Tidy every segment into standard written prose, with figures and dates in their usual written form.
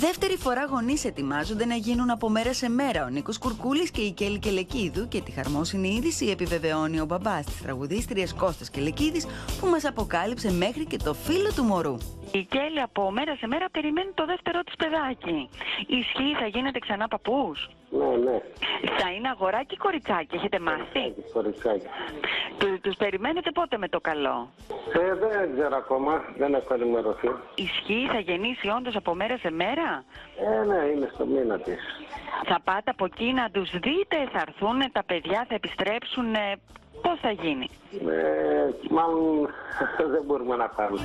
Δεύτερη φορά γονείς ετοιμάζονται να γίνουν από μέρα σε μέρα. Ο Νίκος Κουρκούλης και η Κέλλη Κελεκίδου, και τη χαρμόσυνη είδηση επιβεβαιώνει ο μπαμπάς της τραγουδίστριας Κώστας Κελεκίδης, που μας αποκάλυψε μέχρι και το φίλο του μωρού. Η Κέλλη από μέρα σε μέρα περιμένει το δεύτερο της παιδάκι. Ισχύει, θα γίνετε ξανά παππούς? Ναι. Θα είναι αγοράκι ή κοριτσάκι, έχετε μάθει? Κοριτσάκι. Τους περιμένετε πότε με το καλό? Δεν ξέρω ακόμα, δεν έχω ενημερωθεί. Ισχύει, θα γεννήσει όντως από μέρα σε μέρα? Ναι, είναι στο μήνα της. Θα πάτε από εκεί να τους δείτε, θα έρθουν τα παιδιά, θα επιστρέψουν, πώς θα γίνει? Μάλλον δεν μπορούμε να πάμε.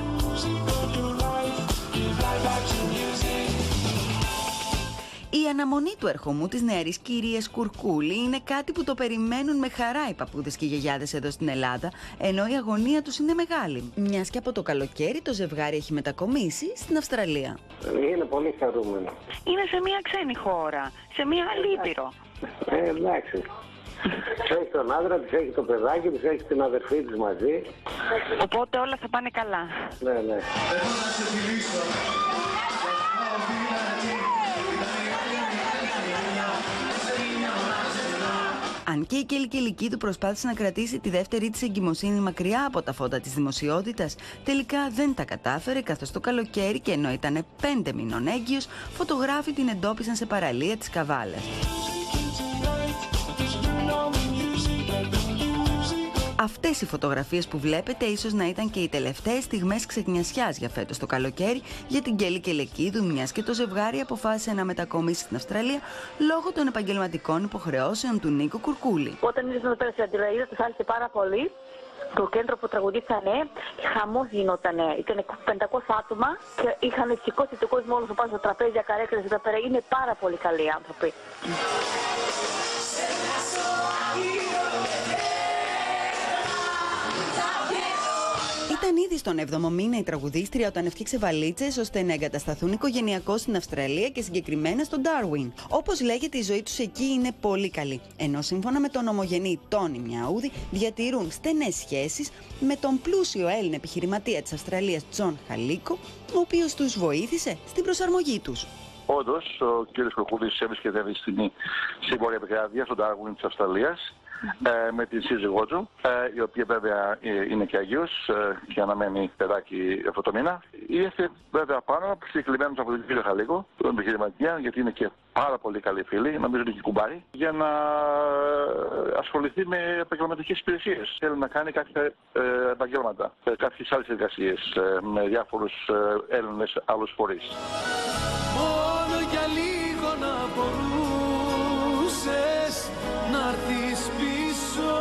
Η αναμονή του ερχομού της νεαρής κυρίας Κουρκούλη είναι κάτι που το περιμένουν με χαρά οι παππούδες και οι γιαγιάδες εδώ στην Ελλάδα, ενώ η αγωνία τους είναι μεγάλη. Μιας και από το καλοκαίρι το ζευγάρι έχει μετακομίσει στην Αυστραλία. Είναι πολύ χαρούμενο. Είναι σε μια ξένη χώρα, σε μια άλλη ήπειρο. Εντάξει. Έχει τον άντρα της, έχει το παιδάκι της, έχει την αδερφή της μαζί. Οπότε όλα θα πάνε καλά. Ναι. Αν και η Κέλλη Κελεκίδου προσπάθησε να κρατήσει τη δεύτερη της εγκυμοσύνη μακριά από τα φώτα της δημοσιότητας, τελικά δεν τα κατάφερε, καθώς το καλοκαίρι, και ενώ ήταν 5 μηνών έγκυος, φωτογράφοι την εντόπισαν σε παραλία της Καβάλας. Αυτές οι φωτογραφίες που βλέπετε ίσως να ήταν και οι τελευταίες στιγμές ξεχνιασιάς για φέτος το καλοκαίρι για την Κέλλη Κελεκίδου, μιας και το ζευγάρι αποφάσισε να μετακομίσει στην Αυστραλία λόγω των επαγγελματικών υποχρεώσεων του Νίκου Κουρκούλη. Όταν ήρθαν πέρα στην Αντιλαΐδα, τους άρεσε πάρα πολύ. Το κέντρο που τραγουδήσανε, χαμός γινότανε. Ήταν 500 άτομα και είχαν σηκώσει τον κόσμο όλο πάνω στο τραπέζι, καρέκλες εδώ πέρα. Είναι πάρα πολύ καλοί άνθρωποι. Ήταν ήδη στον 7ο μήνα η τραγουδίστρια όταν έφτιαξε βαλίτσες ώστε να εγκατασταθούν οικογενειακώς στην Αυστραλία και συγκεκριμένα στο Ντάρουιν. Όπως λέγεται, η ζωή τους εκεί είναι πολύ καλή. Ενώ σύμφωνα με τον ομογενή Τόνι Μιαούδη, διατηρούν στενές σχέσεις με τον πλούσιο Έλληνα επιχειρηματία της Αυστραλίας Τζον Χαλίκο, ο οποίος τους βοήθησε στην προσαρμογή τους. Όντως, ο κ. Κουρκούλης έβρισκεται αυτή τη στιγμή στην Βόρεια Επικράτεια, στον Ντάρουιν της Αυστραλίας, με την σύζυγό του, η οποία βέβαια είναι και αγίος και αναμένει παιδάκι αυτό το μήνα. Ήρθε βέβαια πάνω, συγκεκριμένος από τον κύριο Χαλίκο, τον επιχειρηματία, γιατί είναι και πάρα πολύ καλή φίλη, νομίζω ότι έχει κουμπάρει, για να ασχοληθεί με επαγγελματικές υπηρεσίες. Θέλει να κάνει κάποια επαγγέλματα, κάποιες άλλες εργασίες με διάφορους Έλληνες άλλους φορείς. Μόνο για λίγο να μπορούσες να έρθεις πίσω.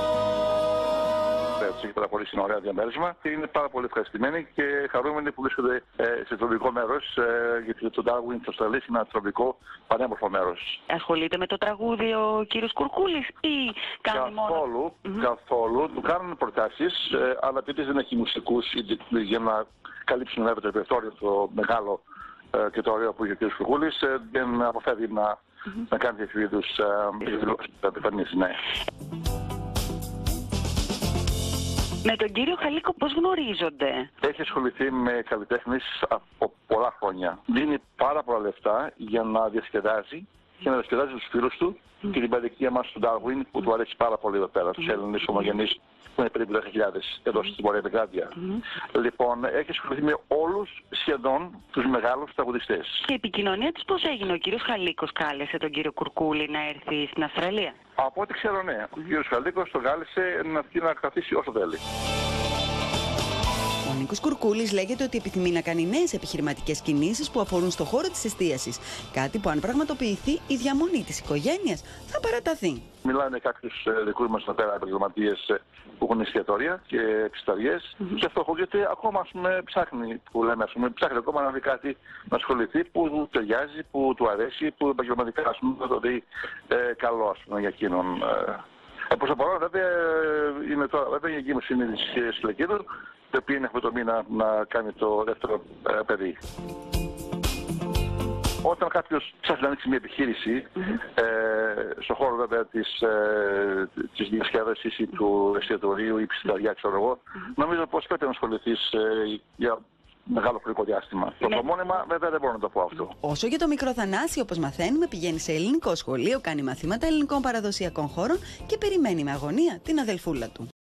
Έχει παραπολύσει ένα ωραίο διαμέρισμα και είναι πάρα πολύ ευχαριστημένοι και χαρούμενοι που βρίσκονται σε τροπικό μέρος, γιατί το Ντάρουιν της Αυστραλίας είναι ένα τροπικό πανέμορφο μέρος. Ασχολείται με το τραγούδι ο κύριος Κουρκούλης ή κάνει μόνο? Καθόλου. Του κάνουν προτάσεις, αλλά επειδή δεν έχει μουσικούς για να καλύψουν το ρεπερτόριο το μεγάλο και το ωραίο που είχε ο κύριος Κουρκούλης, δεν αποφεύγει να κάνει τέτοιου είδους επιφανίσεις. Ναι. Με τον κύριο Χαλίκο πώς γνωρίζονται? Έχει ασχοληθεί με καλλιτέχνες από πολλά χρόνια. Δίνει πάρα πολλά λεφτά για να διασκεδάζει και να διασκεδάζει τους φίλους του και την παιδικία μας του Ντάρουιν, που του αρέσει πάρα πολύ εδώ πέρα, τους Έλληνες ομογενείς, που είναι περίπου 10.000 εδώ στην Βόρεια Επικράτεια. Λοιπόν, έχει ασχοληθεί με όλους σχεδόν τους μεγάλους τραγουδιστές. Και η επικοινωνία της πώς έγινε? Ο κύριος Χαλίκος κάλεσε τον κύριο Κουρκούλη να έρθει στην Αυστραλία? Από ό,τι ξέρω, ναι. Ο κύριος Χαλίκος τον κάλεσε να κρατήσει όσο θέλει. Ο Νίκος Κουρκούλης λέγεται ότι επιθυμεί να κάνει νέες επιχειρηματικές κινήσεις που αφορούν στο χώρο της εστίασης. Κάτι που, αν πραγματοποιηθεί, η διαμονή της οικογένειας θα παραταθεί. Μιλάνε κάποιους δικούς μας εδώ πέρα επαγγελματίες που έχουν εστιατόρια και εξιταριές. Και αυτό γιατί ακόμα ψάχνει, που λέμε, ψάχνει ακόμα να βρει κάτι να ασχοληθεί που του ταιριάζει, που του αρέσει, που επαγγελματικά θα το δει καλό για εκείνον. Προς το παρόν, βέβαια, είναι τώρα, βέβαια, η εγκύμωση είναι της Κελεκίδου, το οποίο είναι αυτό το μήνα να κάνει το δεύτερο παιδί. Όταν κάποιος ψάχνει να ανοίξει μια επιχείρηση, στον χώρο βέβαια της διασκέδασης ή του εστιατορίου ή ψηφιακά, ξέρω εγώ, νομίζω πως πρέπει να ασχοληθείς για μεγάλο χρονικό διάστημα. Το προμόνημα βέβαια δεν μπορώ να το πω αυτό. Όσο για το μικρό Θανάση, όπως μαθαίνουμε, πηγαίνει σε ελληνικό σχολείο, κάνει μαθήματα ελληνικών παραδοσιακών χώρων και περιμένει με αγωνία την αδελφούλα του.